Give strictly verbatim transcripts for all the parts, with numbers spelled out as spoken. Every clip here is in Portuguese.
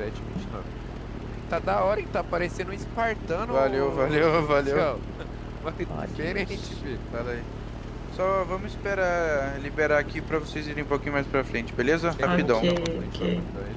sete vinte e nove. Tá da hora, hein? Tá parecendo um espartano. Valeu, valeu, valeu. Mas diferente, filho. Fala aí. Só vamos esperar liberar aqui pra vocês irem um pouquinho mais pra frente, beleza? Rapidão. Ok, ok.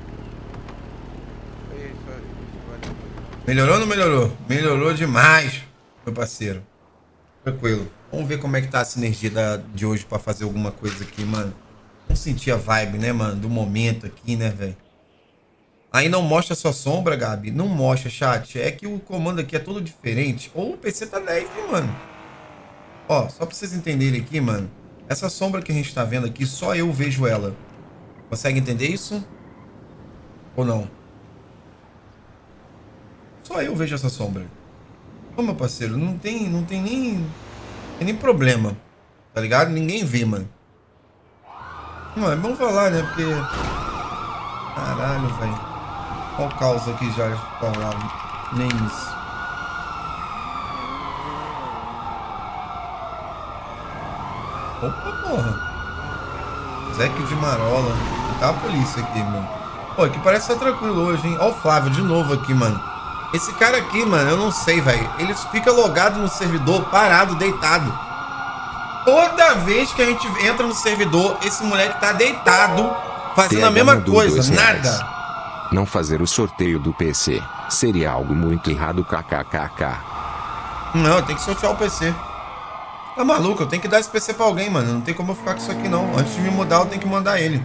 É isso, é isso, valeu. Melhorou ou não melhorou? Melhorou demais, meu parceiro. Tranquilo. Vamos ver como é que tá a sinergia da, de hoje pra fazer alguma coisa aqui, mano. Vamos sentir a vibe, né, mano? Do momento aqui, né, velho? Aí não mostra sua sombra, Gabi. Não mostra, chat. É que o comando aqui é todo diferente. Ou o P C tá dez, hein, mano? Ó, só pra vocês entenderem aqui, mano. Essa sombra que a gente tá vendo aqui, só eu vejo ela. Consegue entender isso? Ou não? Só eu vejo essa sombra. Ô, meu parceiro, não tem, não tem nem... Tem nem problema. Tá ligado? Ninguém vê, mano. Não, é bom falar, né? Porque... Caralho, velho. Olha o caos aqui já tá lá. Nem isso. Opa, porra. Zeque de Marola. Tá a polícia aqui, mano. Pô, aqui parece estar tranquilo hoje, hein? Ó o Flávio de novo aqui, mano. Esse cara aqui, mano, eu não sei, velho. Ele fica logado no servidor, parado, deitado. Toda vez que a gente entra no servidor, esse moleque tá deitado, fazendo a mesma coisa, nada. Não fazer o sorteio do P C seria algo muito errado, kkkk. Não, tem que sortear o P C. Tá maluco? Eu tenho que dar esse P C pra alguém, mano. Não tem como eu ficar com isso aqui, não. Antes de me mudar, eu tenho que mandar ele.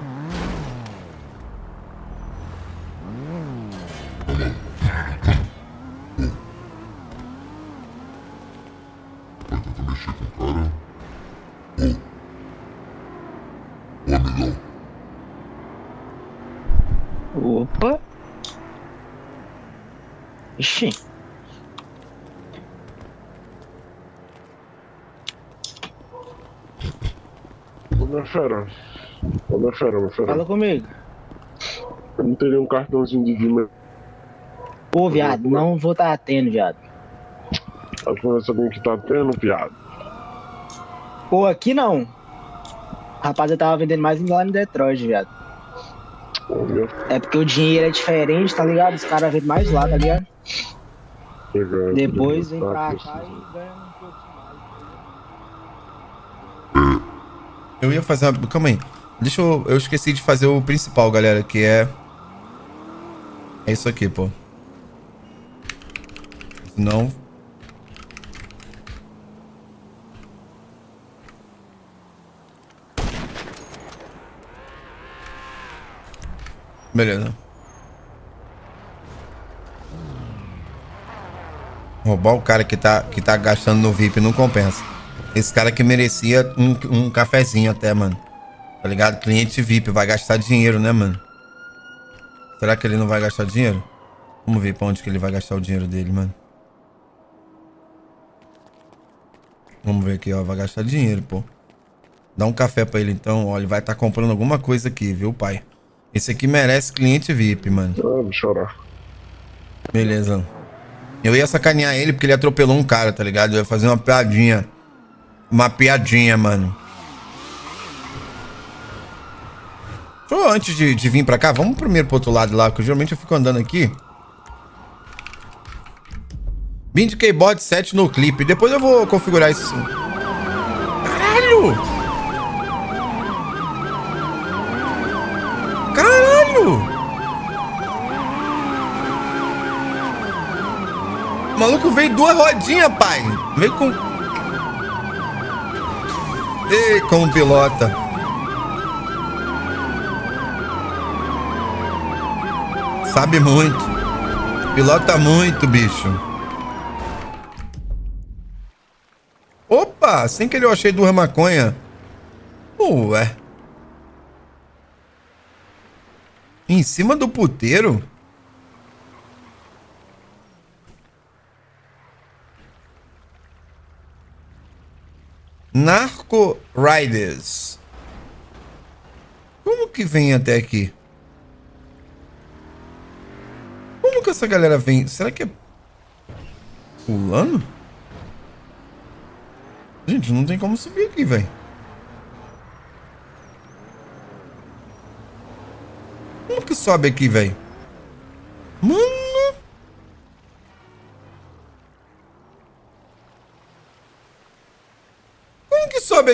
Vai tentar mexer com o cara. Ô. Ô, amigão. Opa. Ixi. Ô, minha fera. Ô, minha fera, minha fera. Fala comigo. Eu não teria um cartãozinho de Vima. Pô, viado, não vou tá tendo, viado. A conversa alguém que tá tendo, viado. Pô, aqui não. Rapaz, eu tava vendendo mais lá em Detroit, viado. Ô, minha... É porque o dinheiro é diferente, tá ligado? Os caras vendem mais lá, tá ligado? Legal, Depois vem tá, pra precisa. cá e ganha um pouquinho mais. Eu ia fazer uma... Calma aí. Deixa eu... Eu esqueci de fazer o principal, galera, que é... É isso aqui, pô. Não... Beleza. Roubar o cara que tá, que tá gastando no V I P não compensa. Esse cara que merecia um, um cafezinho até, mano. Tá ligado? Cliente V I P vai gastar dinheiro, né, mano? Será que ele não vai gastar dinheiro? Vamos ver pra onde que ele vai gastar o dinheiro dele, mano. Vamos ver aqui, ó. Vai gastar dinheiro, pô. Dá um café pra ele, então. Ó, ele vai estar tá comprando alguma coisa aqui, viu, pai? Esse aqui merece cliente V I P, mano. Ah, vou chorar. Beleza. Eu ia sacanear ele porque ele atropelou um cara, tá ligado? Eu ia fazer uma piadinha. Uma piadinha, mano. Deixa eu, antes de, de vir pra cá, vamos primeiro pro outro lado lá, porque geralmente eu fico andando aqui. vinte K-Bot sete no clipe. Depois eu vou configurar isso. Caralho! Caralho! O maluco veio duas rodinhas, pai. Veio com... Ei, como pilota. Sabe muito. Pilota muito, bicho. Opa, sem querer eu achei duas maconha. Ué. Em cima do puteiro? Narco Riders. Como que vem até aqui? Como que essa galera vem? Será que é pulando? Gente, não tem como subir aqui, velho. Como que sobe aqui, velho?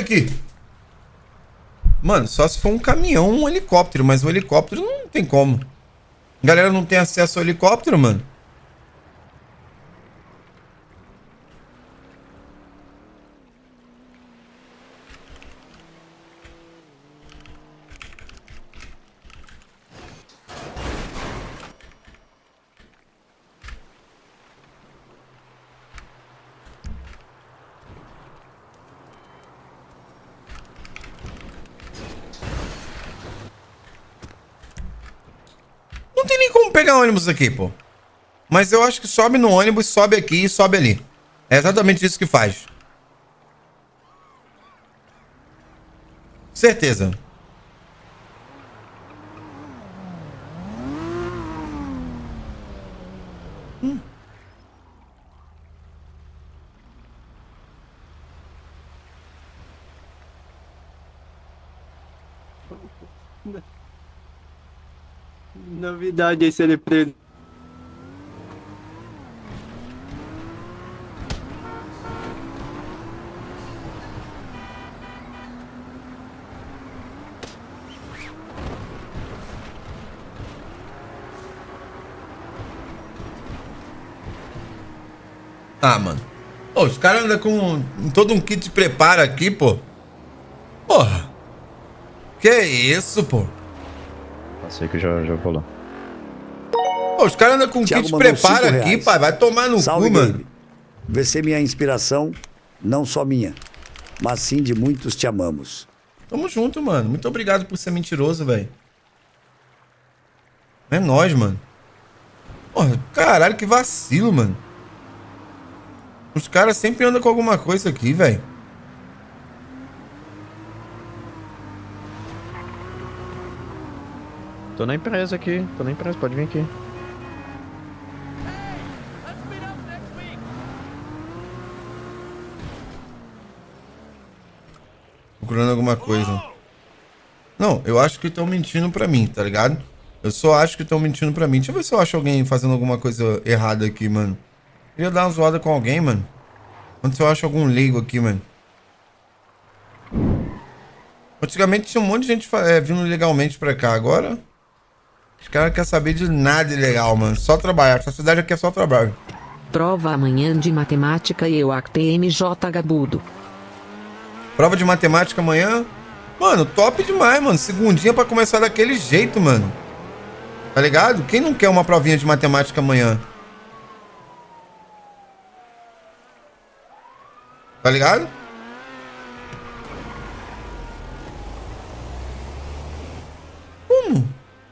aqui. Mano, só se for um caminhão, um helicóptero, mas o helicóptero não tem como. A galera não tem acesso ao helicóptero, mano. Não tem nem como pegar ônibus aqui, pô. Mas eu acho que sobe no ônibus, sobe aqui e sobe ali. É exatamente isso que faz. Certeza. Hum. Novidade esse ele preso. Ah, mano. Pô, os caras andam com todo um kit de preparo aqui, pô. Porra. Que isso, pô? Passei que já, já vou lá. Pô, os caras andam com um kit de preparo aqui, pai. Vai tomar no Salve, cu, mano. Gabe. Você é minha inspiração, não só minha, mas sim de muitos. Te amamos. Tamo junto, mano. Muito obrigado por ser mentiroso, velho. É nóis, mano. Porra, caralho, que vacilo, mano. Os caras sempre andam com alguma coisa aqui, velho. Tô na empresa aqui, tô na empresa, pode vir aqui. Procurando alguma coisa. Não, eu acho que estão mentindo pra mim, tá ligado? Eu só acho que estão mentindo pra mim. Deixa eu ver se eu acho alguém fazendo alguma coisa errada aqui, mano. Queria dar uma zoada com alguém, mano. Quando se eu acho algum leigo aqui, mano. Antigamente tinha um monte de gente é, vindo legalmente pra cá. Agora, os caras não querem saber de nada ilegal, mano. Só trabalhar. Essa cidade aqui é só trabalho. Prova amanhã de matemática e eu A T M J Gabudo. Prova de matemática amanhã? Mano, top demais, mano. Segundinha pra começar daquele jeito, mano. Tá ligado? Quem não quer uma provinha de matemática amanhã? Tá ligado? Como?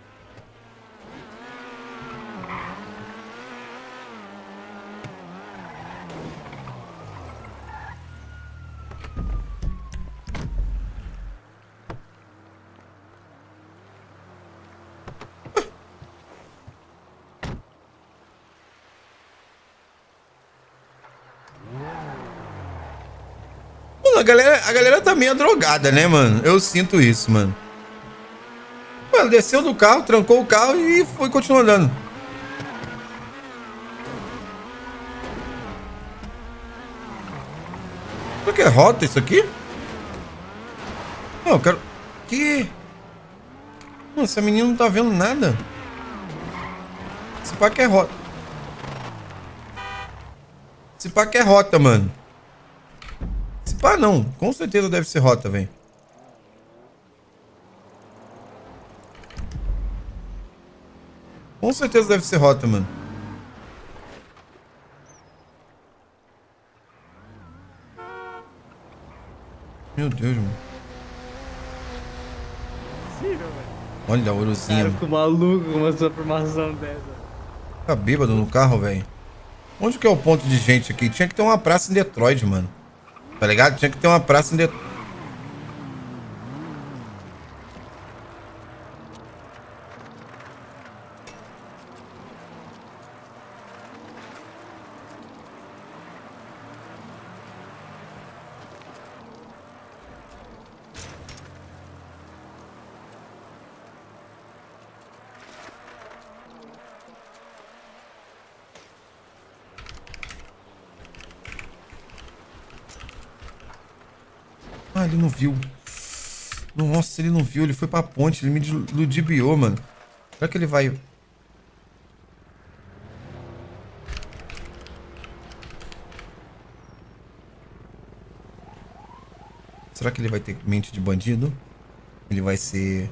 A galera, a galera tá meio drogada, né, mano? Eu sinto isso, mano. Mano, desceu do carro, trancou o carro e foi continuar andando. Será que é rota isso aqui? Não, eu quero... Que? Mano, essa menina não tá vendo nada. Esse pá que é rota. Esse pá que é rota, mano. Esse pá não. Com certeza deve ser rota, velho. Com certeza deve ser rota, mano. Meu Deus, mano. Olha a ourozinha. Cara, ficou maluco com uma informação dessa. Tá bêbado no carro, velho. Onde que é o ponto de gente aqui? Tinha que ter uma praça em Detroit, mano. Tá ligado? Tinha que ter uma praça em Detroit. Ah, ele não viu. Nossa, ele não viu. Ele foi pra ponte. Ele me ludibriou, mano. Será que ele vai... Será que ele vai ter mente de bandido? Ele vai ser...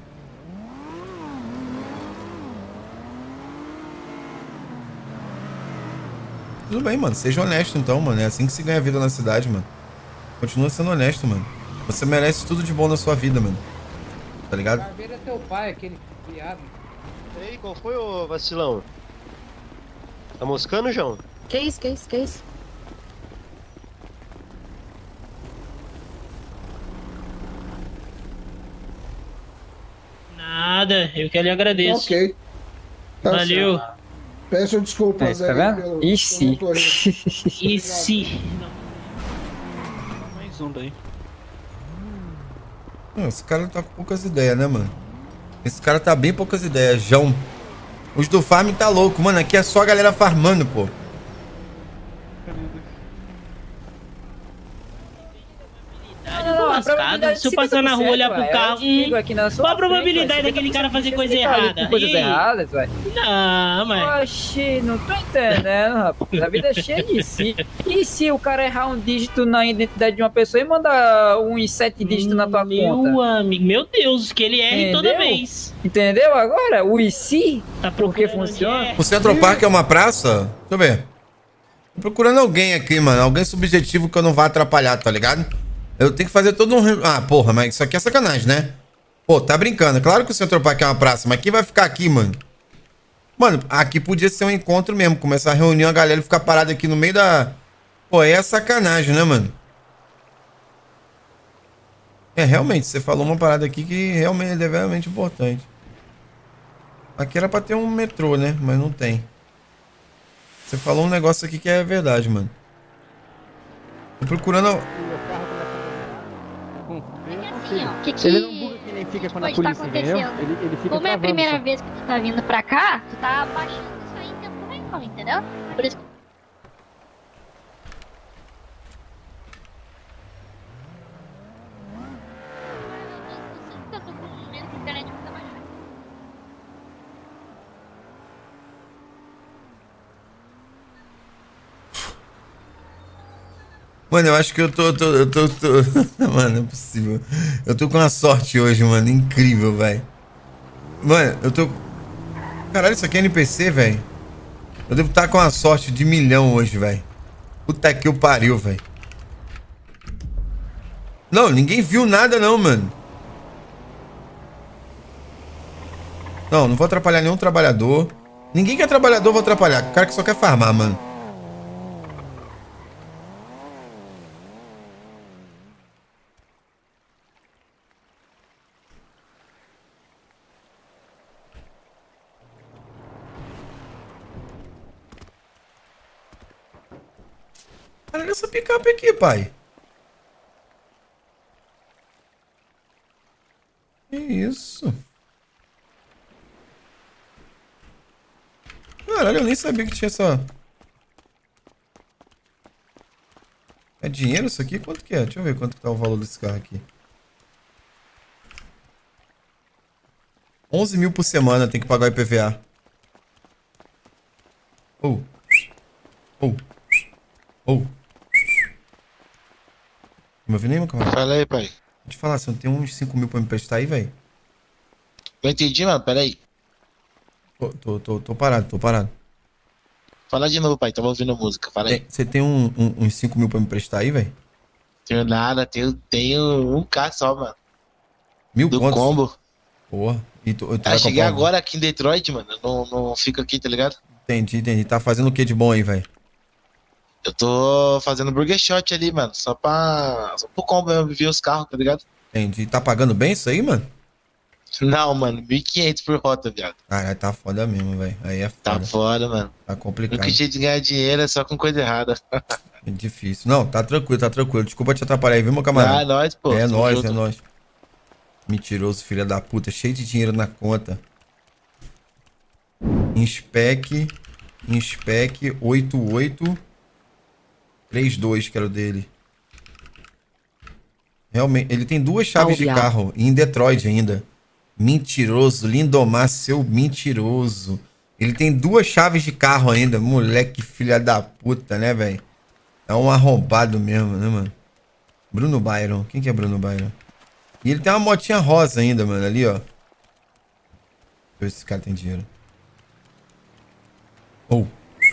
Tudo bem, mano. Seja honesto, então, mano. É assim que se ganha vida na cidade, mano. Continua sendo honesto, mano. Você merece tudo de bom na sua vida, mano. Tá ligado? Barbeiro é teu pai, aquele viado. Ei, qual foi, ô vacilão? Tá moscando, João? Que isso, que isso, que isso? Nada, eu que lhe agradeço. Ok. Tá Valeu. certo. Peço desculpas É, tá aí vendo? pelo- E pelo se? motorista. E se? Mais um daí. Não, esse cara tá com poucas ideias, né, mano? Esse cara tá bem poucas ideias, João. Os do farm tá louco, mano. Aqui é só a galera farmando, pô. Eu tô lascado. Se eu passar na rua olhar pro carro, hum, qual a probabilidade daquele cara fazer coisa errada? Coisas E aí? erradas, velho. Não, mas... Oxi, não tô entendendo, rapaz. A vida é cheia de si. E se o cara errar um dígito na identidade de uma pessoa e mandar uns sete dígitos na tua Meu conta? amigo, meu Deus, que ele erre toda Entendeu? vez. Entendeu agora? O e se? Tá Porque procurando funciona? onde é. O Central Park é uma praça? Deixa eu ver. Tô procurando alguém aqui, mano. Alguém subjetivo que eu não vá atrapalhar, tá ligado? Eu tenho que fazer todo um... Ah, porra, mas isso aqui é sacanagem, né? Pô, tá brincando. Claro que o Central Park é uma praça, mas quem vai ficar aqui, mano? Mano, aqui podia ser um encontro mesmo. Começar a reunir a galera e ficar parado aqui no meio da... Pô, aí é sacanagem, né, mano? É, realmente, você falou uma parada aqui que realmente é realmente importante. Aqui era pra ter um metrô, né? Mas não tem. Você falou um negócio aqui que é verdade, mano. Tô procurando... Assim, ó, que que Ele não buga que nem fica quando a pode estar polícia, entendeu? acontecendo? Ele, ele fica Como é a travando primeira só. vez que tu tá vindo pra cá, tu tá baixando isso aí em tempo real, entendeu? Por isso que eu tô com um medo que a internet fica baixando. Mano, eu acho que eu tô, tô, eu tô, tô... Mano, não é possível. Eu tô com uma sorte hoje, mano. Incrível, velho. Mano, eu tô... Caralho, isso aqui é N P C, velho. Eu devo estar com uma sorte de milhão hoje, velho. Puta que eu pariu, velho. Não, ninguém viu nada não, mano. Não, não vou atrapalhar nenhum trabalhador. Ninguém que é trabalhador eu vou atrapalhar. O cara que só quer farmar, mano. Olha essa picape aqui, pai. Que isso? Caralho, eu nem sabia que tinha essa... É dinheiro isso aqui? Quanto que é? Deixa eu ver quanto que tá o valor desse carro aqui. onze mil por semana, tem que pagar o I P V A. Oh. Oh. Oh. Não me ouviu nem, meu camarada? Fala aí, pai. Deixa eu te falar, você não tem uns cinco mil pra me emprestar aí, velho? Não entendi, mano. Pera aí. Tô, tô, tô, tô parado, tô parado. Fala de novo, pai. Tava ouvindo música. Fala aí. Tem- Você tem um, um- uns cinco mil pra me emprestar aí, velho? Tenho nada. Tenho, tenho um K só, mano. Mil Do contos? combo. Porra. E tu, tu Ah, vai cheguei comprar um- agora aqui em Detroit, mano. Eu Não, não fico aqui, tá ligado? Entendi, entendi. Tá fazendo o que de bom aí, velho? Eu tô fazendo burger shot ali, mano. Só pra. Só pro combo eu ver os carros, tá ligado? Entendi. Tá pagando bem isso aí, mano? Não, mano. mil e quinhentos por rota, viado. Caralho, tá foda mesmo, velho. Aí é Tá foda. fora, mano. Tá O complicado. único jeito de ganhar dinheiro é só com coisa errada. É difícil. Não, tá tranquilo, tá tranquilo. Desculpa te atrapalhar aí, viu, meu camarada? Ah, é nóis, pô. É Tamo nóis, junto. é nóis. Mentiroso, filha da puta. Cheio de dinheiro na conta. Inspec. Inspec oito oito três dois, que era o dele. Realmente, ele tem duas chaves de Alviar. carro em Detroit ainda. Mentiroso, Lindomar, seu mentiroso. Ele tem duas chaves de carro ainda. Moleque filha da puta, né, velho? É um arrombado mesmo, né, mano? Bruno Byron. Quem que é Bruno Byron? E ele tem uma motinha rosa ainda, mano, ali, ó. Deixa eu ver se esse cara tem dinheiro. Oh.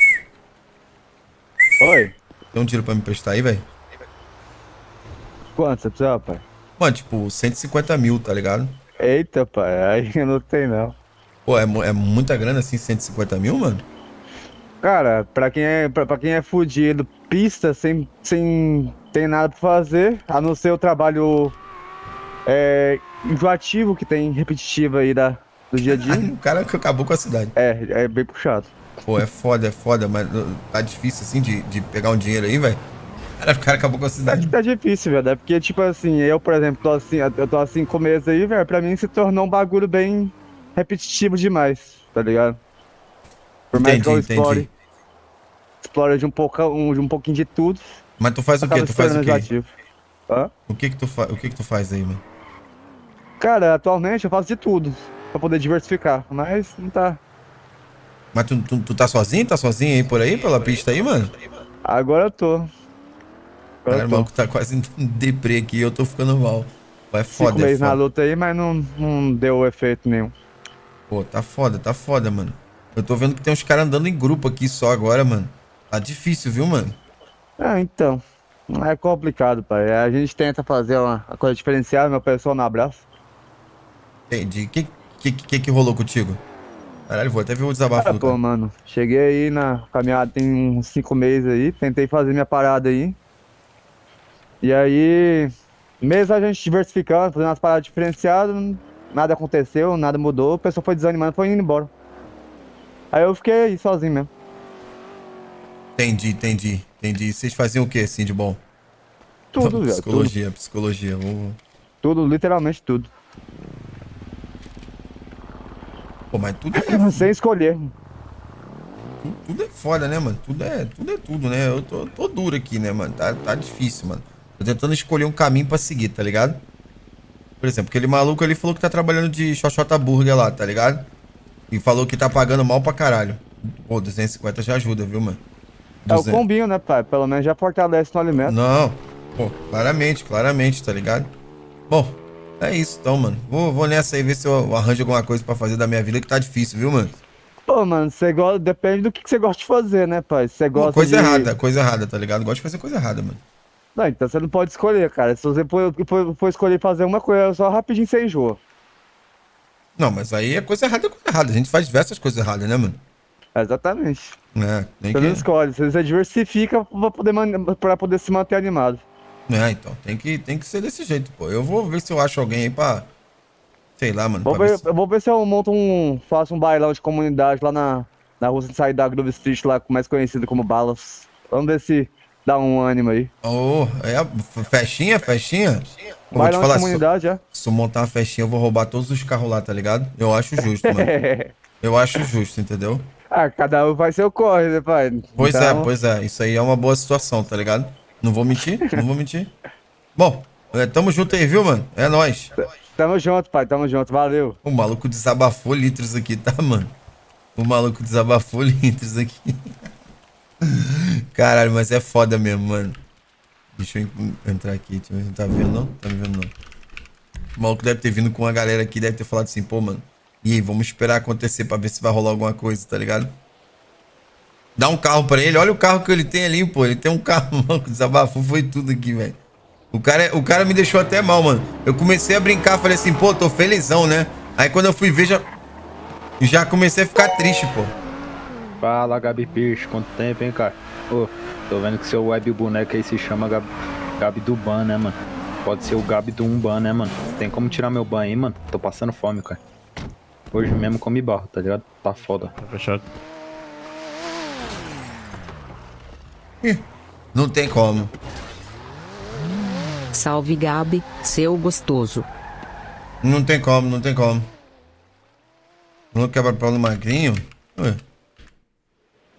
Oi. Tem um dinheiro pra me prestar aí, velho? Quanto você precisa, pai? Mano, tipo, cento e cinquenta mil, tá ligado? Eita, pai, aí não tem não. Pô, é, mu- é muita grana assim, cento e cinquenta mil, mano? Cara, pra quem é, pra, pra quem é fudido, pista sem, sem tem nada pra fazer, a não ser o trabalho é, enjoativo que tem repetitivo aí da, do dia a dia. O cara que acabou com a cidade. É, é bem puxado. Pô, é foda, é foda, mas uh, tá difícil assim de, de pegar um dinheiro aí, velho. Cara, o cara acabou com a cidade. Tá difícil, velho, é porque, tipo assim, eu, por exemplo, tô assim, eu tô assim com meses aí, velho, pra mim se tornou um bagulho bem repetitivo demais, tá ligado? Por mais Entendi, que eu explore, entendi. explore de um, pouco, um, de um pouquinho de tudo. Mas tu faz o quê? acaba Tu se faz o tornando quê? enjoativo. Hã? O que que tu, fa... o que que tu faz aí, mano? Cara, atualmente eu faço de tudo pra poder diversificar, mas não tá. Mas tu, tu, tu tá sozinho? Tá sozinho aí por aí, pela pista aí, mano? Agora eu tô. Agora Cara, eu o tô. maluco tá quase em deprê aqui e eu tô ficando mal. Pô, é foda, Cinco é meses na foda. luta aí, mas não, não deu efeito nenhum. Pô, tá foda, tá foda, mano. Eu tô vendo que tem uns caras andando em grupo aqui só agora, mano. Tá difícil, viu, mano? Ah, então. É complicado, pai. A gente tenta fazer uma uma coisa diferenciada, meu pessoal não abraça. Entendi. O que, que, que que rolou contigo? Caralho, vou até ver o desabafo Ah, do pô, cara. mano, cheguei aí na caminhada tem uns cinco meses aí, tentei fazer minha parada aí. E aí, mesmo a gente diversificando, fazendo umas paradas diferenciadas, nada aconteceu, nada mudou, o pessoal foi desanimando, foi indo embora. Aí eu fiquei aí sozinho mesmo. Entendi, entendi, entendi. Vocês faziam o que assim de bom? Tudo, velho. Psicologia, psicologia. Vou... Tudo, literalmente tudo. Pô, mas tudo é... Sem escolher. Tudo, tudo é foda, né, mano? Tudo é tudo, é tudo né? Eu tô, tô duro aqui, né, mano? Tá, tá difícil, mano. Tô tentando escolher um caminho pra seguir, tá ligado? Por exemplo, aquele maluco ali falou que tá trabalhando de xoxota burger lá, tá ligado? E falou que tá pagando mal pra caralho. Pô, duzentos e cinquenta já ajuda, viu, mano? É o duzentos. combinho, né, pai? Pelo menos já fortalece no alimento. Não, pô, claramente, claramente, tá ligado? Bom, é isso então, mano. Vou, vou nessa aí ver se eu arranjo alguma coisa pra fazer da minha vida que tá difícil, viu, mano? Pô, mano, você gosta, depende do que que você gosta de fazer, né, pai? Você Pô, gosta coisa de... errada, coisa errada, tá ligado? Gosto de fazer coisa errada, mano. Não, então você não pode escolher, cara. Se você for, for, for escolher fazer uma coisa só rapidinho, você enjoa. Não, mas aí é coisa errada, é coisa errada. A gente faz diversas coisas erradas, né, mano? Exatamente. É, tem Você não que... escolhe, você diversifica pra poder, man- pra poder se manter animado. É, então, tem que, tem que ser desse jeito, pô. Eu vou ver se eu acho alguém aí pra... Sei lá, mano. Vou pra ver, ver se- eu vou ver se eu monto um... Faço um bailão de comunidade lá na, na rua de sair da Grove Street, lá mais conhecido como Balas. Vamos ver se dá um ânimo aí. Ô, é a festinha, festinha? Eu vou te Bailão de falar, comunidade, se, é. eu- se eu montar uma festinha, eu vou roubar todos os carros lá, tá ligado? Eu acho justo, mano. Eu acho justo, entendeu? Ah, cada um faz seu corre, né, pai? Pois Então, é, pois é. Isso aí é uma boa situação, tá ligado? Não vou mentir, não vou mentir. Bom, é, tamo junto aí, viu, mano? É nóis. Tamo junto, pai, tamo junto, valeu. O maluco desabafou litros aqui, tá, mano? O maluco desabafou litros aqui. Caralho, mas é foda mesmo, mano. Deixa eu en- entrar aqui, deixa eu ver se tá vendo, não? Tá me vendo, não. O maluco deve ter vindo com uma galera aqui, deve ter falado assim, pô, mano. E aí, vamos esperar acontecer pra ver se vai rolar alguma coisa, tá ligado? Dá um carro pra ele, olha o carro que ele tem ali, pô. Ele tem um carro, o maluco desabafou, foi tudo aqui, velho. O cara, o cara me deixou até mal, mano. Eu comecei a brincar, falei assim, pô, tô felizão, né? Aí quando eu fui ver, já, já comecei a ficar triste, pô. Fala, Gabi Peixe, quanto tempo, hein, cara? Ô, tô vendo que seu web boneco aí se chama Gabi, Gabi do Ban, né, mano? Pode ser o Gabi do Umban, né, mano? Tem como tirar meu ban aí, mano? Tô passando fome, cara. Hoje mesmo comi barro, tá ligado? Tá foda. Tá fechado. Não tem como. Salve Gabi, seu gostoso. Não tem como, não tem como. Não quebra pau no magrinho? Ué.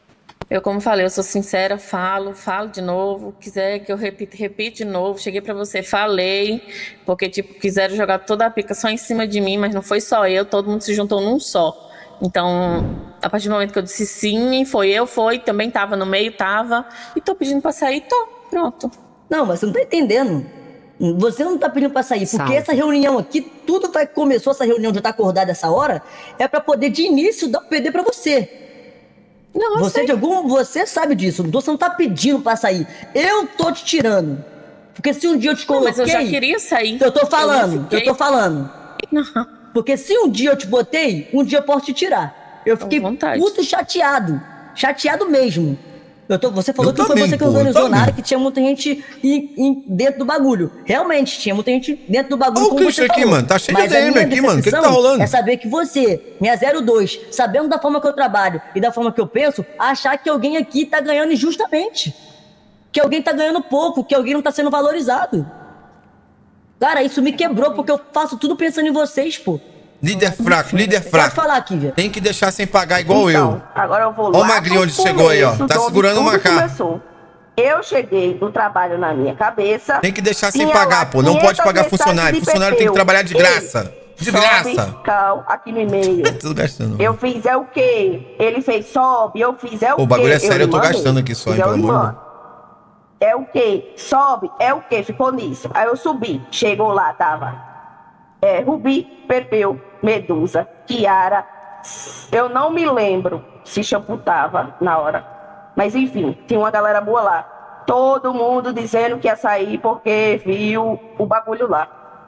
Eu, como falei, eu sou sincera, falo, falo de novo. Quiser que eu repita, repito de novo. Cheguei pra você, falei, porque, tipo, quiseram jogar toda a pica só em cima de mim, mas não foi só eu, todo mundo se juntou num só. Então, a partir do momento que eu disse sim, foi eu, foi, também tava no meio, tava, e tô pedindo pra sair, tô, pronto. Não, mas você não tá entendendo. Você não tá pedindo pra sair, porque Salve. essa reunião aqui, tudo vai começou, essa reunião de estar acordada essa hora, é pra poder, de início, dar o P D pra você. Não, você, de algum, você sabe disso, você não tá pedindo pra sair. Eu tô te tirando. Porque se um dia eu te coloquei... Não, mas eu já queria sair. Eu tô falando, eu, eu, eu tô falando. Não. Porque se um dia eu te botei, um dia eu posso te tirar. Eu fiquei muito chateado. Chateado mesmo. Eu tô, você falou Eu que foi também, você que pô, eu organizou na área, também. que tinha muita gente em- em- dentro do bagulho. Realmente, tinha muita gente dentro do bagulho. Olha o como Christian você aqui, falou. mano. Tá cheio de Mas a A D M minha aqui, mano. O que que tá decepção rolando? É saber que você, minha zero dois, sabendo da forma que eu trabalho e da forma que eu penso, achar que alguém aqui tá ganhando injustamente. Que alguém tá ganhando pouco, que alguém não tá sendo valorizado. Cara, isso me quebrou, porque eu faço tudo pensando em vocês, pô. Líder fraco, líder Pode fraco. falar aqui, velho. Tem que deixar sem pagar igual eu. Agora eu vou Ó lá o magrinho onde pro chegou aí, ó. começo, Tá de onde segurando tudo uma cara. começou. Eu cheguei do trabalho na minha cabeça. Tem que deixar sem tinha pagar, lá pô. Não pode quinhentas pagar mensagens funcionário. de Funcionário tem que Pepeu. trabalhar de Ei, graça. De sobe, graça. cal, aqui no e-mail. Tudo gastando. Eu fiz é o quê? Ele fez sobe, eu fiz é o Pô, quê? o bagulho é sério, eu tô lhe mandei. gastando aqui só, hein, Fiz, eu pelo lhe amor de mando. É o quê? Sobe, é o quê? Ficou nisso. Aí eu subi, chegou lá, tava é, Rubi, Pepeu, Medusa, Kiara. Eu não me lembro se Shampoo tava na hora. Mas enfim, tinha uma galera boa lá. Todo mundo dizendo que ia sair porque viu o bagulho lá.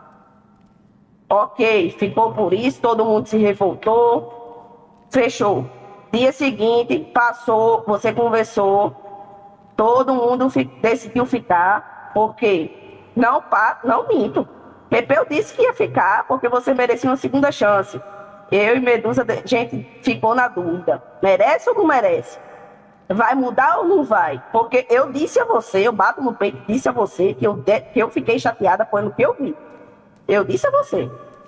Ok, ficou por isso, todo mundo se revoltou. Fechou. Dia seguinte, passou, você conversou. Todo mundo fi- decidiu ficar, porque não, pa- não minto. Pepeu disse que ia ficar porque você merecia uma segunda chance. Eu e Medusa, a gente ficou na dúvida. Merece ou não merece? Vai mudar ou não vai? Porque eu disse a você, eu bato no peito e disse a você que eu, de- que eu fiquei chateada pelo que eu vi. Eu disse a você.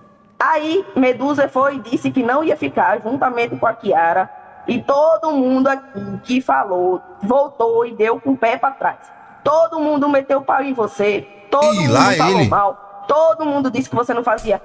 Aí Medusa foi e disse que não ia ficar juntamente com a Kiara. E todo mundo aqui que falou, voltou e deu com o pé pra trás. Todo mundo meteu o pau em você. Todo Ih, mundo lá falou ele. mal. Todo mundo disse que você não fazia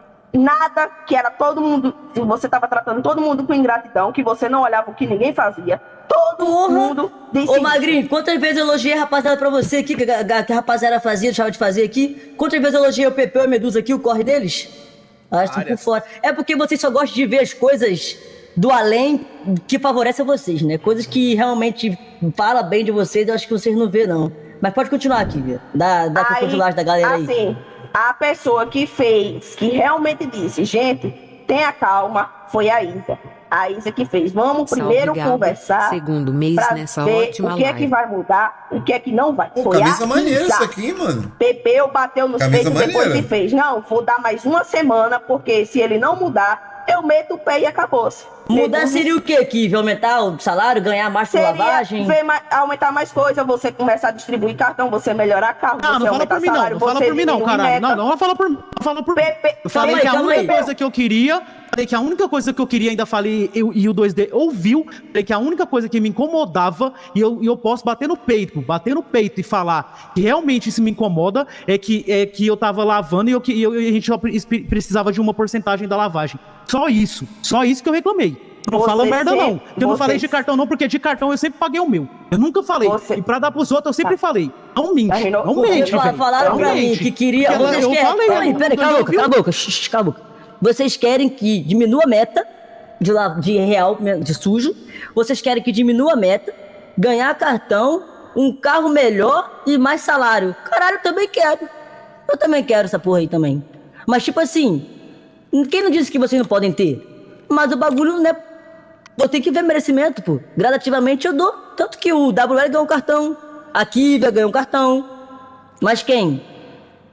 nada, que era todo mundo, que você estava tratando todo mundo com ingratidão, que você não olhava o que ninguém fazia. Todo mundo disse Ô, isso. Magrinho, quantas vezes eu elogiei a rapaziada pra você aqui, que a, que a rapaziada fazia, deixava de fazer aqui? Quantas vezes eu elogiei o Pepeu e a Medusa aqui, o corre deles? Ah, estão por fora. É porque vocês só gostam de ver as coisas do além que favorecem a vocês, né? Coisas que realmente fala bem de vocês, eu acho que vocês não vê, não. Mas pode continuar aqui, viu? Dá, dá pra Aí, continuar da galera aí. assim, a pessoa que fez, que realmente disse, gente, tenha calma, foi a Isa. A Isa que fez. Vamos Salve, primeiro Gabi. conversar. Segundo mês pra nessa ver ótima o que é que live. vai mudar, o que é que não vai. Pô, Foi camisa a maneira Isa. isso aqui, mano. Pepeu bateu nos Camisa peitos depois maneira. e fez. Não, vou dar mais uma semana, porque se ele não mudar, eu meto o pé e acabou-se. Mudar Medusa- seria o quê? Que aumentar o salário, ganhar mais por Seria lavagem? ver mais- aumentar mais coisa, você começar a distribuir cartão, você melhorar carro, Ah, você não fala aumentar por mim não, salário, não fala você por mim não, diminuir caralho. meta. Não, não fala por mim, não fala por mim. Eu falei Calma que aí, a calma única aí. coisa que eu queria, falei que a única coisa que eu queria, ainda falei, eu, e o dois D ouviu, falei que a única coisa que me incomodava, e eu, e eu posso bater no peito, bater no peito e falar que realmente isso me incomoda, é que, é que eu tava lavando e, eu, que- e eu- e a gente só pre- precisava de uma porcentagem da lavagem. Só isso, só isso que eu reclamei. Não Você fala merda não, sempre- eu não você- falei de cartão não, porque de cartão eu sempre paguei o meu. Eu nunca falei, e pra dar pros outros eu sempre falei. Não mente, não Vocês mente, fala- velho. falaram Não pra mim mente. que queria. Porque Vocês eu querem. falei, Calma aí, não- pera, não cala a boca, ouviu? cala a boca, shh, shh, cala a boca. Vocês querem que diminua a meta de, la- de real, de sujo. Vocês querem que diminua a meta, ganhar cartão, um carro melhor e mais salário. Caralho, eu também quero. Eu também quero essa porra aí também. Mas tipo assim, quem não disse que vocês não podem ter? Mas o bagulho, né? Eu tenho que ver merecimento, pô. Gradativamente eu dou. Tanto que o W L ganhou um cartão, a Kivia ganhou um cartão. Mas quem?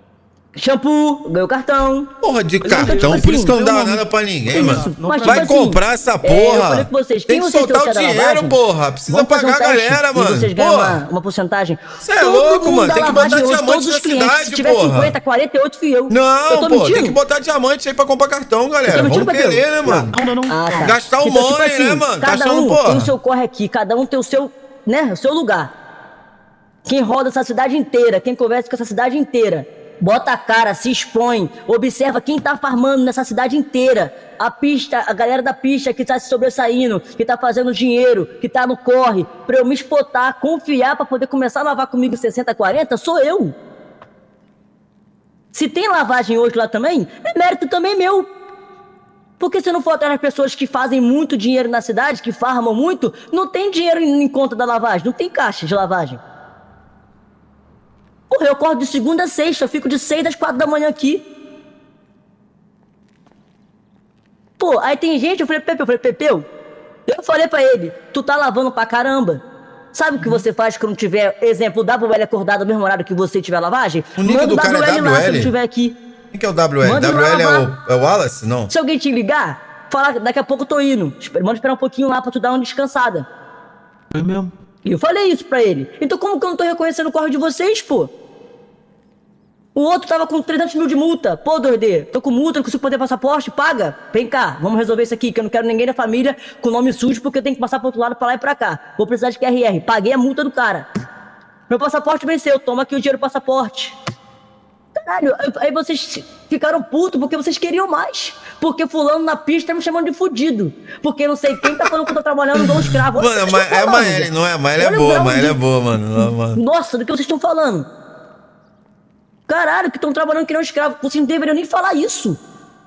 Shampoo, ganhou cartão. Porra, de Mas então, cartão, tipo por isso que assim, não dá eu nada pra ninguém, Isso, mano. mas, Vai tipo assim, comprar essa é, eu porra. falei com vocês, Tem quem que vocês soltar o trouxeram da dinheiro, lavagem, porra. Precisa vamos fazer pagar um a teste galera, e mano. vocês ganham Porra. uma, uma porcentagem. Cê é Todo louco, mundo mano. da Tem que lavagem botar hoje, diamante todos os na clientes, cidade, se tiver porra. cinquenta, quarenta e oito fui eu. Eu Não, tô pô, mentindo? tem que botar diamante aí pra comprar cartão, galera. Eu tô mentindo, Vamos Pepeu? querer, né, mano? Não, não, não. Ah, tá. Gastar o Então, tipo money, assim, né, mano? Cada Gastando, um porra. tem o seu corre aqui, cada um tem o seu, né, o seu lugar. Quem roda essa cidade inteira, quem conversa com essa cidade inteira, bota a cara, se expõe, observa quem tá farmando nessa cidade inteira. A pista, a galera da pista que tá se sobressaindo, que tá fazendo dinheiro, que tá no corre, pra eu me exportar, confiar pra poder começar a lavar comigo sessenta, quarenta, sou eu. Se tem lavagem hoje lá também, é mérito também meu. Porque se não for atrás das pessoas que fazem muito dinheiro na cidade, que farmam muito, não tem dinheiro em conta da lavagem, não tem caixa de lavagem. Porra, eu acordo de segunda a sexta, eu fico de seis às quatro da manhã aqui. Pô, aí tem gente, eu falei, Pepeu, eu falei, Pepeu, eu falei pra ele, tu tá lavando pra caramba. Sabe o que você faz quando tiver, exemplo, o W L acordado no mesmo horário que você tiver lavagem? O nick do cara é W L? Lá, se não tiver aqui. Quem que é o W L? Manda W L é lá, o, é o Wallace? Não. Se alguém te ligar, fala, daqui a pouco eu tô indo. Espera- Manda esperar um pouquinho lá pra tu dar uma descansada. É mesmo? E eu falei isso pra ele. Então como que eu não tô reconhecendo o corre de vocês, pô? O outro tava com trezentos mil de multa. Pô, dois D, tô com multa, não consigo poder passaporte, paga. Vem cá, vamos resolver isso aqui, que eu não quero ninguém da família com nome sujo, porque eu tenho que passar pro outro lado, pra lá e pra cá. Vou precisar de Q R R. Paguei a multa do cara. Meu passaporte venceu, toma aqui o dinheiro do passaporte. Caralho, aí vocês ficaram putos porque vocês queriam mais. Porque fulano na pista tá me chamando de fudido. Porque não sei quem tá falando que eu tô trabalhando igual um escravo. Olha o que Mano, vocês mas tão é falando, Maeli, velho. não é? Maeli é Olha o boa, grau Maeli de- é boa, mano. Não, mano. Nossa, do que vocês estão falando? Caralho, que estão trabalhando que nem um escravo. Vocês não deveriam nem falar isso.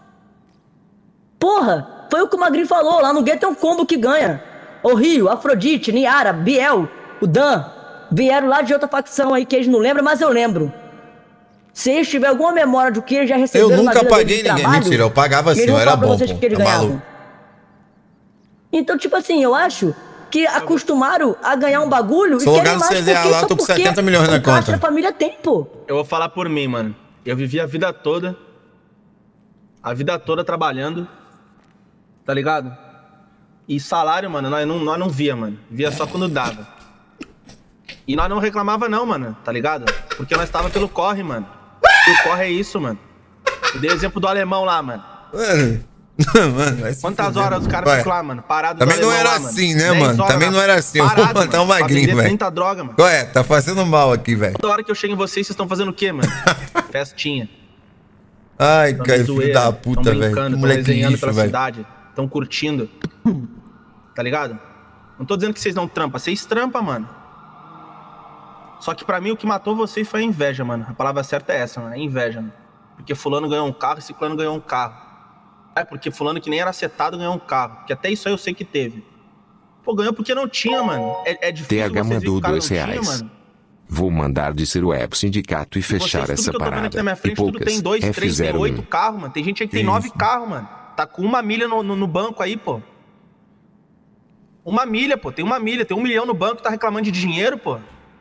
Porra, foi o que o Magrinho falou. Lá no gueto tem um combo que ganha. O Rio, Afrodite, Niara, Biel, o Dan. Vieram lá de outra facção aí que eles não lembram, mas eu lembro. Se eles tiverem alguma memória do que eles já receberam Eu na nunca vida paguei deles de ninguém. trabalho, Mentira, eu pagava assim, eles eu vão era falar pra bom, vocês pô. que eles Tá ganhavam. maluco. Então, tipo assim, eu acho que acostumaram a ganhar um bagulho Se eu e logar querem no mais C Z A porque lá, só tô com porque setenta milhões na o caixa conta. da família tem, pô. Eu vou falar por mim, mano. Eu vivi a vida toda, a vida toda trabalhando, tá ligado? E salário, mano, nós não, nós não via, mano. Via só quando dava. E nós não reclamava não, mano, tá ligado? Porque nós tava pelo corre, mano. E o corre é isso, mano. Eu dei exemplo do alemão lá, mano. Mano, mano, vai se Quantas fuder, horas mano. os caras Vai. ficam lá, mano? Parado Também do não alemão era lá, assim, mano. né, dez mano? horas Também lá, não era assim. Eu vou parado, matar mano, um magrinho, pra vender velho. muita droga, mano. Qual é? Tá fazendo mal aqui, velho. Toda hora que eu chego em vocês, vocês estão fazendo o quê, mano? Festinha. Ai, Tão cara, de filho zoeira, da tão puta, velho. brincando, Que tão moleque resenhando lixo, pela velho. cidade, tão curtindo. Tá ligado? Não tô dizendo que vocês não trampam, vocês trampam, mano. Só que pra mim o que matou vocês foi a inveja, mano. A palavra certa é essa, mano, é inveja, mano. Porque fulano ganhou um carro e ciclano ganhou um carro. É porque fulano que nem era setado ganhou um carro. Que até isso aí eu sei que teve. Pô, ganhou porque não tinha, mano. É, é difícil T H vocês verem que mandou o cara dois não tinha, reais. mano. Vou mandar de ser web sindicato e fechar Vocês, tudo essa que eu tô vendo parada. aqui na minha E frente, tudo poucas, tem dois, F três, tem zero um. oito carros, mano. Tem gente aí que tem nove carros, mano. Tá com uma milha no, no, no banco aí, pô. Uma milha, pô. Tem uma milha, tem um milhão no banco, tá reclamando de dinheiro, pô.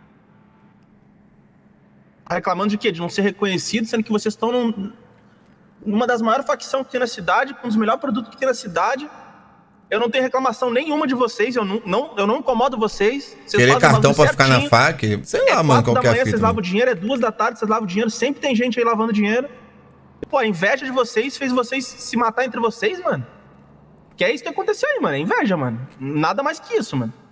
Tá reclamando de quê? De não ser reconhecido, sendo que vocês estão num, numa das maiores facções que tem na cidade, com um dos melhores produtos que tem na cidade. Eu não tenho reclamação nenhuma de vocês, eu não, não, eu não incomodo vocês. Vocês Querer fazem o cartão bagulho pra ficar na certinho. faca? Sei lá, É mano, quatro qual da que é a manhã fita. vocês lavam o dinheiro, é duas da tarde vocês lavam o dinheiro, sempre tem gente aí lavando dinheiro. Pô, a inveja de vocês fez vocês se matar entre vocês, mano. Que é isso que aconteceu aí, mano, é inveja, mano. Nada mais que isso, mano.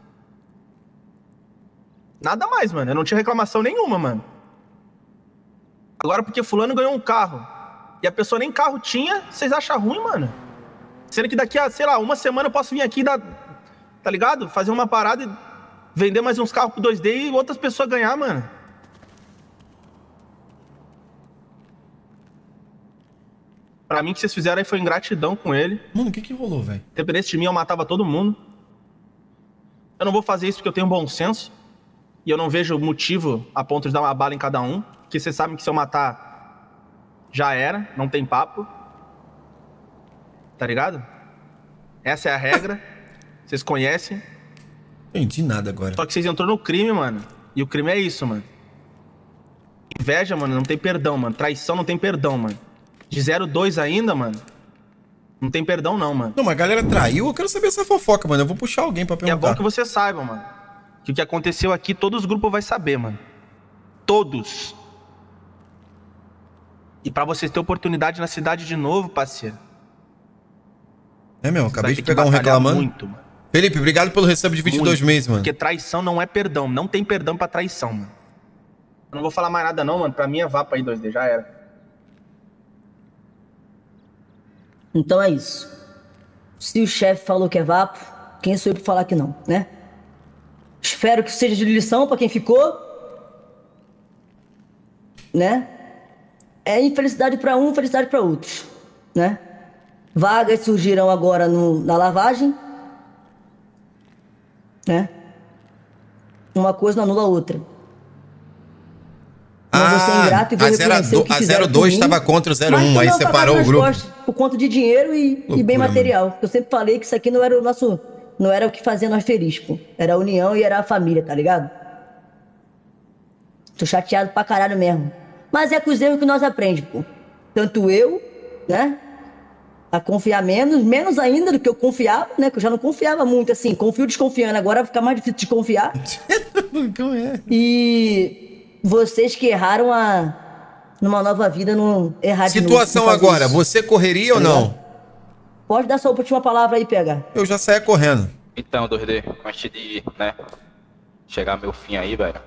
Nada mais, mano, eu não tinha reclamação nenhuma, mano. Agora porque fulano ganhou um carro e a pessoa nem carro tinha, vocês acham ruim, mano? Sendo que daqui a, sei lá, uma semana eu posso vir aqui e dar, tá ligado? Fazer uma parada e vender mais uns carros pro dois D e outras pessoas ganhar, mano. Pra mim, o que vocês fizeram aí foi ingratidão com ele. Mano, o que que rolou, velho? Independente de mim, eu matava todo mundo. Eu não vou fazer isso porque eu tenho bom senso. E eu não vejo motivo a ponto de dar uma bala em cada um. Porque vocês sabem que se eu matar, já era, não tem papo. Tá ligado? Essa é a regra. Vocês conhecem. Entendi nada agora. Só que vocês entrou no crime, mano. E o crime é isso, mano. inveja, mano, não tem perdão, mano. Traição não tem perdão, mano. De zero dois ainda, mano. Não tem perdão, não, mano. Não, mas a galera traiu. Eu quero saber essa fofoca, mano. Eu vou puxar alguém pra E é perguntar. bom que você saiba, mano. Que o que aconteceu aqui, todos os grupos vão saber, mano. Todos. E pra vocês terem oportunidade na cidade de novo, parceiro. É mesmo, Você acabei vai de ter que pegar um batalhar reclamando. muito, mano. Felipe, obrigado pelo recebo de vinte e dois Muito. meses, mano. Porque traição não é perdão. Não tem perdão pra traição, mano. Eu não vou falar mais nada não, mano. Pra mim é vapa aí, dois D. Já era. Então é isso. Se o chefe falou que é vapo, quem sou eu pra falar que não, né? Espero que seja de lição pra quem ficou. Né? É infelicidade pra um, felicidade pra outros, né? Vagas surgirão agora no, na lavagem, né? Uma coisa não anula a outra. Mas você é ingrato e vou a zero reconhecer o que a fizeram zero dois por mim, estava contra o zero mas um, também aí eu separou tava o nas grupo. costas Por conta de dinheiro e, Loucura, e bem material. Eu sempre falei que isso aqui não era o nosso. Não era o que fazia nós felizes, pô. Era a união e era a família, tá ligado? Tô chateado pra caralho mesmo. Mas é com os erros que nós aprendemos, pô. Tanto eu, né? A confiar menos, menos ainda do que eu confiava, né? Que eu já não confiava muito, assim. Confio desconfiando, agora vai ficar mais difícil de confiar. E vocês que erraram a... numa nova vida, não errar de novo. Situação não fazer agora, isso. você correria ou Tá não? ligado? Pode dar sua última palavra aí, P H. Eu já saía correndo. Então, dois D, antes de, né, chegar meu fim aí, velho,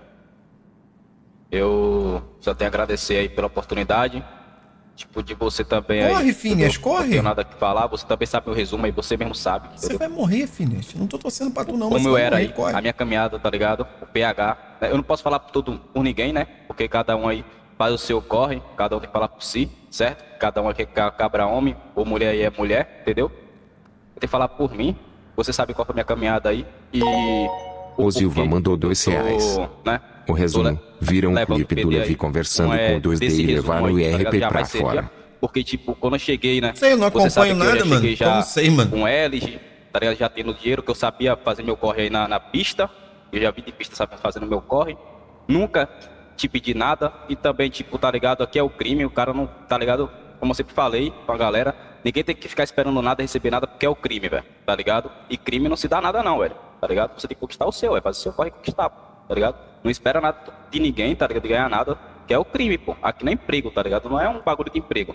eu só tenho a agradecer aí pela oportunidade. Tipo, de você também aí. Corre, Phineas, eu corre. Não tenho nada que falar, você também sabe o resumo aí, você mesmo sabe. Você entendeu? vai morrer, Phineas. Não tô torcendo pra tu não, mas Como você eu vai era morrer, aí, corre. a minha caminhada, tá ligado? O P H. né, Eu não posso falar por, todo, por ninguém, né? Porque cada um aí faz o seu corre, cada um tem que falar por si, certo? Cada um aqui é cabra homem, ou mulher aí é mulher, entendeu? Eu tenho que falar por mim, você sabe qual foi a minha caminhada aí, e... O Silva mandou dois reais. né? O resumo, viram um levando clipe do P D Levi aí, conversando não é com dois D desse e resumo levaram aí, o tá I R ligado? P Jamais pra seria, fora. Porque, tipo, quando eu cheguei, né? Sei, eu não você sabe acompanho que eu nada, já mano. cheguei Então já não sei, mano. com L G, tá ligado? Já tendo dinheiro, que eu sabia fazer meu corre aí na, na pista. Eu já vi de pista, sabe, fazendo meu corre. Nunca te pedi nada. E também, tipo, tá ligado? Aqui é o crime, o cara não, tá ligado? Como eu sempre falei pra galera, ninguém tem que ficar esperando nada, receber nada, porque é o crime, velho, tá ligado? E crime não se dá nada não, velho, tá ligado? Você tem que conquistar o seu, é fazer o seu corre e conquistar, tá ligado? Não espera nada de ninguém, tá ligado? De ganhar nada, que é o crime, pô. Aqui não é emprego, tá ligado? Não é um bagulho de emprego.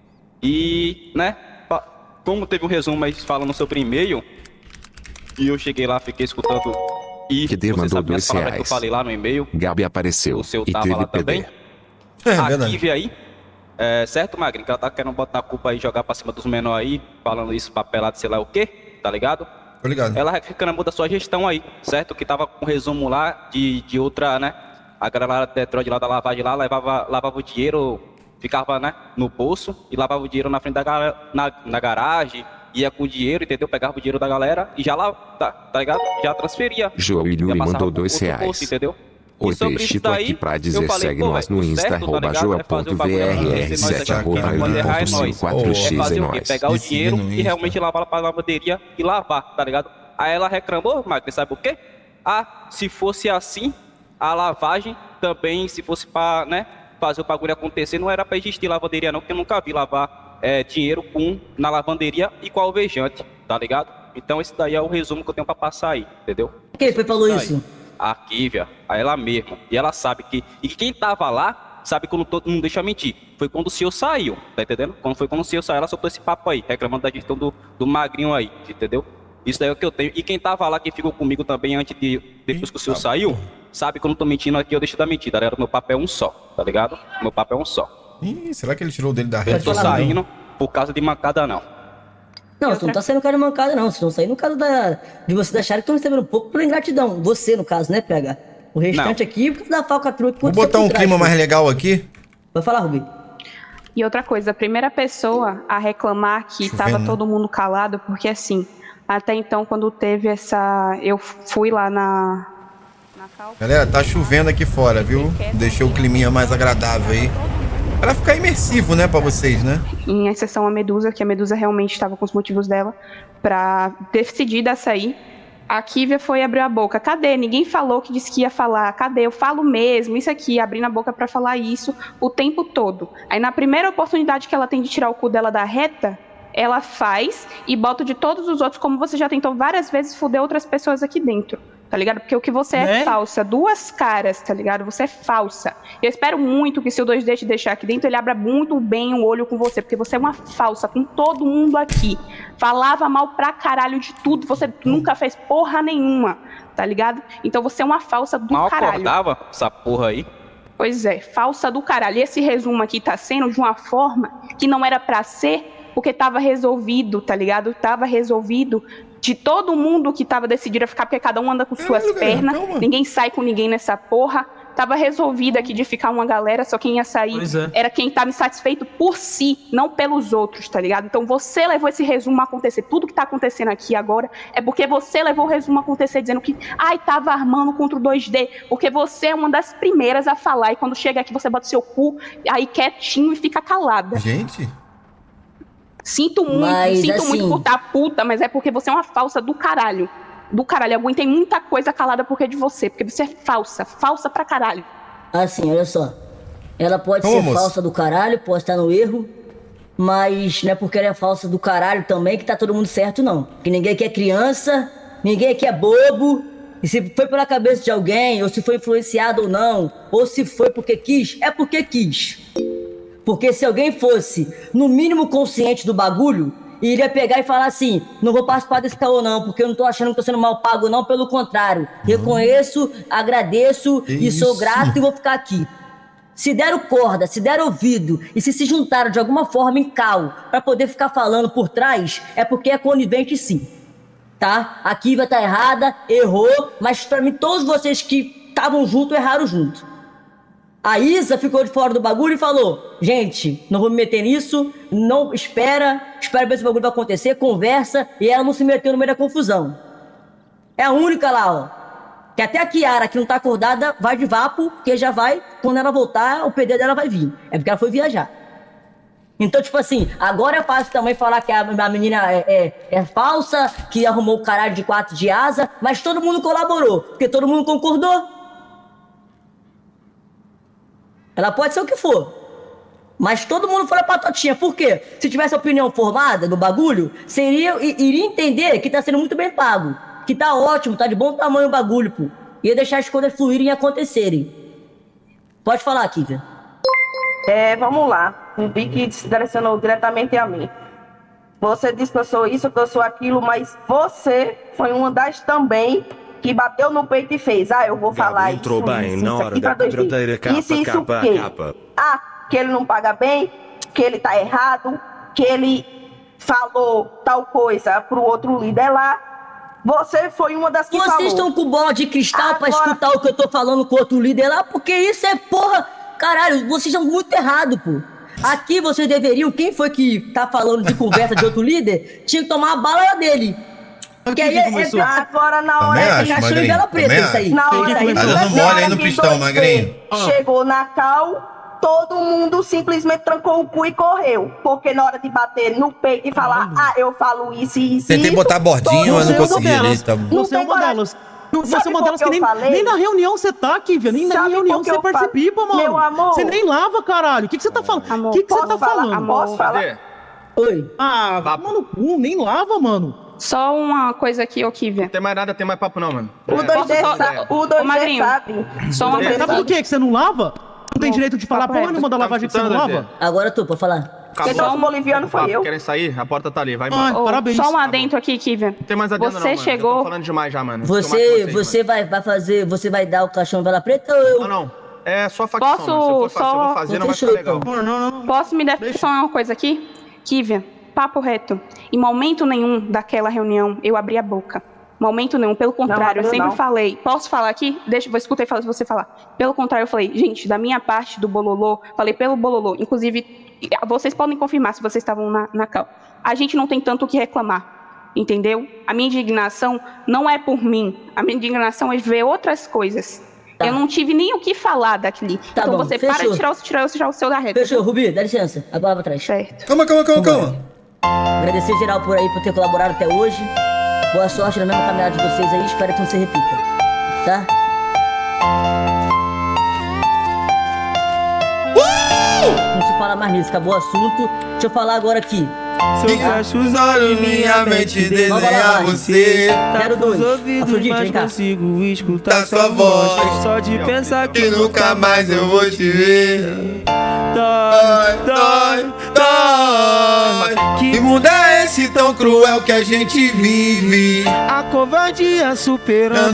E, né, como teve um resumo aí falando sobre e-mail, e eu cheguei lá, fiquei escutando, e Que D você mandou sabe dois as palavras que eu reais. falei lá no e-mail, Gabi apareceu o seu e tava teve lá P D. também. É, a verdade. Kive aí, é, certo, Magrinho? Que ela tá querendo botar a culpa aí, jogar pra cima dos menores aí, falando isso, papelado, sei lá o quê, tá ligado? Tô ligado. Ela reclamou da sua gestão aí, certo? Que tava com um resumo lá de, de outra, né? A galera lá da Detroit, lá da lavagem lá, levava, lavava o dinheiro, ficava, né, no bolso e lavava o dinheiro na frente da galera, na, na garagem, ia com o dinheiro, entendeu? Pegava o dinheiro da galera e já lá, tá, tá ligado? Já transferia. João e Já Yuri passava mandou pro dois outro reais. bolso, entendeu? Oi, E sobre Peixe, isso tô daí, aqui pra eu dizer, falei, segue pô, nós velho, no o Insta, certo, tá arroba ligado? É fazer o bagulho joel.vr acontecer, nós sete, aqui, arroba quando errar é oito nós. quatro x É fazer é o quê? nóis. Pegar o Me siga dinheiro no e Insta. realmente lavar pra lavanderia e lavar, tá ligado? Aí ela reclamou, Magno, sabe o quê? Ah, se fosse assim, a lavagem também, se fosse pra, né, fazer o bagulho acontecer, não era pra existir lavanderia não, porque eu nunca vi lavar é, dinheiro com, na lavanderia e com alvejante, tá ligado? Então esse daí é o resumo que eu tenho pra passar aí, entendeu? Quem foi que falou daí. isso? A Kívia, a ela mesma. E ela sabe que... E quem tava lá, sabe que eu não, tô, não deixa mentir. Foi quando o senhor saiu, tá entendendo? Quando foi quando o senhor saiu, ela soltou esse papo aí, reclamando da gestão do, do Magrinho aí, entendeu? Isso daí é o que eu tenho. E quem tava lá, quem ficou comigo também antes de... Depois que o senhor saiu, sabe que eu não tô mentindo aqui, eu deixo da mentira, galera. Meu papo é um só, tá ligado? Meu papo é um só. Ih, será que ele tirou o dele da Eu rede? tô saindo por causa de mancada, não. Não, você não tá saindo cara de mancada, não. Vocês estão saindo no caso da, de vocês acharem que estão recebendo um pouco pela ingratidão. Você, no caso, né, P H? O restante Não. aqui, por causa da falcatrua que Vou aconteceu botar por um trás, clima pô. mais legal aqui. Vai falar, Rubi. E outra coisa, a primeira pessoa a reclamar que Chovendo, tava né? todo mundo calado, porque assim, até então, quando teve essa... Eu fui lá na... Galera, tá chovendo aqui fora, viu? Deixei o climinha mais agradável aí. Pra ficar imersivo, né, pra vocês, né? Em exceção a Medusa, que a Medusa realmente estava com os motivos dela pra decidir a sair. A Kívia foi abrir a boca. Cadê? Ninguém falou que disse que ia falar. Cadê? Eu falo mesmo, isso aqui, abrindo a boca pra falar isso o tempo todo. Aí na primeira oportunidade que ela tem de tirar o cu dela da reta, ela faz e bota de todos os outros, como você já tentou várias vezes foder outras pessoas aqui dentro. Tá ligado? Porque o que você é, Né? falsa. Duas caras, tá ligado? Você é falsa. Eu espero muito que se o dois D te deixar aqui dentro, ele abra muito bem o olho com você. Porque você é uma falsa com todo mundo aqui. Falava mal pra caralho de tudo. Você nunca fez porra nenhuma. Tá ligado? Então você é uma falsa do Mal caralho. acordava essa porra aí. Pois é, falsa do caralho. E esse resumo aqui tá sendo de uma forma que não era pra ser, porque tava resolvido, tá ligado? Tava resolvido de todo mundo que tava decidido a ficar, porque cada um anda com suas Caralho, velho, pernas, calma. ninguém sai com ninguém nessa porra. Tava resolvido aqui de ficar uma galera, só quem ia sair Pois é. era quem tava insatisfeito por si, não pelos outros, tá ligado? Então você levou esse resumo a acontecer. Tudo que tá acontecendo aqui agora é porque você levou o resumo a acontecer, dizendo que, ai, tava armando contra o dois D, porque você é uma das primeiras a falar, e quando chega aqui você bota seu cu aí quietinho e fica calada. Gente. Sinto muito, Mas, sinto assim- muito por tá puta, mas é porque você é uma falsa do caralho. Do caralho. Eu aguentei muita coisa calada porque é de você, porque você é falsa, falsa pra caralho. Assim, olha só. Ela pode Ô, ser moço. falsa do caralho, pode estar no erro, mas não é porque ela é falsa do caralho também que tá todo mundo certo, não. Porque ninguém aqui é criança, ninguém aqui é bobo. E se foi pela cabeça de alguém, ou se foi influenciado ou não, ou se foi porque quis, é porque quis. Porque se alguém fosse, no mínimo, consciente do bagulho, iria pegar e falar assim, não vou participar desse caô não, porque eu não tô achando que tô sendo mal pago não, pelo contrário. Reconheço, agradeço Que e sou isso? grato e vou ficar aqui. Se deram corda, se deram ouvido e se se juntaram de alguma forma em cal pra poder ficar falando por trás, é porque é conivente sim. Tá? A Kívia tá errada, errou, mas pra mim todos vocês que estavam juntos erraram junto. A Isa ficou de fora do bagulho e falou, gente, não vou me meter nisso, não, espera, espera ver se o bagulho vai acontecer, conversa, e ela não se meteu no meio da confusão. É a única lá, ó, que até a Kiara, que não tá acordada, vai de vapo, porque já vai, quando ela voltar, o P D dela vai vir. É porque ela foi viajar. Então, tipo assim, agora é fácil também falar que a, a menina é, é, é falsa, que arrumou o caralho de quatro de asa, mas todo mundo colaborou, porque todo mundo concordou. Ela pode ser o que for. Mas todo mundo foi a patotinha. Por quê? Se tivesse opinião formada do bagulho, seria, i- iria entender que tá sendo muito bem pago. Que tá ótimo, tá de bom tamanho o bagulho, pô. Ia deixar as coisas fluírem e acontecerem. Pode falar, Kívia. É, vamos lá. Um vi que se direcionou diretamente a mim. Você disse que eu sou isso, que eu sou aquilo, mas você foi uma das também que bateu no peito e fez. Ah, eu vou falar isso, entrou bem isso, na isso hora aqui da pra dois dias. verdadeira capa, Isso, isso, capa, o quê? capa. Ah, que ele não paga bem, que ele tá errado, que ele falou tal coisa pro outro líder lá. Você foi uma das que Vocês falou. estão com bola de cristal pra Agora- escutar o que eu tô falando com outro líder lá, porque isso é porra. Caralho, vocês estão muito errados, pô. Aqui vocês deveriam, quem foi que tá falando de conversa de outro líder, tinha que tomar a bala dele. Porque aí é, é, Agora na hora Também que acho, já Magrinho, chega ela preta, também isso aí. Na Quem hora que que começou? Tá dando na mole hora aí no que pistão, dois D Magrinho. Chegou na cal, todo mundo simplesmente trancou o cu e correu. Porque na hora de bater no peito e falar, ah, eu falo isso e isso. Tentei isso, botar bordinho, todo mas não mundo- consegui ali. Tá bom. Você é uma delas. Você é Sabe uma por delas que que eu nem, falei? nem na reunião você tá, Kívia. Nem na Sabe reunião por que você eu falo- participa, mano. Meu amor. Você nem lava, caralho. O que, que você tá falando? O que, que você posso tá falar? falando? Amor, posso falar? Oi. Ah, mano, cu, nem lava, mano. Só uma coisa aqui, ô Kívia. Não tem mais nada, tem mais papo não, mano. O dois D Posso- sabe. O Ô, dois D Magrinho, sabe. só uma coisa. Sabe por quê? Que você não lava? Não tem direito de falar papo porra reto. nenhuma da Tá lavagem que você não escutando, lava? Agora tu, pode falar. Quem trouxe o boliviano foi Papo, eu. Querem sair? A porta tá ali, vai Ai, embora. Ô, parabéns. Só um adentro aqui, Kívia. Não tem mais adendo Você não, mano. chegou- Eu tô falando demais já, mano. Você, Tomar com vocês, você vai, vai fazer, você vai dar o caixão vela preta ou eu? Não, não. É só facção, Posso mano. Se eu for, fa- se eu só- vou fazer, não vai Deixa ficar eu- legal. Não, não, não. Posso me defender só uma coisa aqui? Kívia, papo reto. Em momento nenhum daquela reunião eu abri a boca. Momento nenhum, pelo contrário, eu abriu sempre não. falei. Posso falar aqui? Deixa, vou escutar e falar se você falar. Pelo contrário, eu falei, gente, da minha parte do Bololô, falei pelo Bololô, inclusive, vocês podem confirmar se vocês estavam na, na cal. A gente não tem tanto o que reclamar, entendeu? A minha indignação não é por mim, a minha indignação é ver outras coisas. Tá. Eu não tive nem o que falar daquele. Tá então bom, você para fechou. de tirar o, tirar, o- tirar o seu da reta. Fechou, Rubi, dá licença. A palavra atrás. Certo. Calma, calma, calma, calma. Agradecer geral por aí por ter colaborado até hoje. Boa sorte na mesma caminhada de vocês aí, espero que não se repita. Tá? Não se fala mais nisso, acabou o assunto. Deixa eu falar agora aqui. Se eu fecho os olhos, minha mente desenha você. Quero dois. Afrodite, vem cá. Consigo escutar sua voz. Só de pensar que nunca mais eu vou te ver. Dói, dói, dói. Que mundo é esse tão cruel que a gente vive? A covardia superando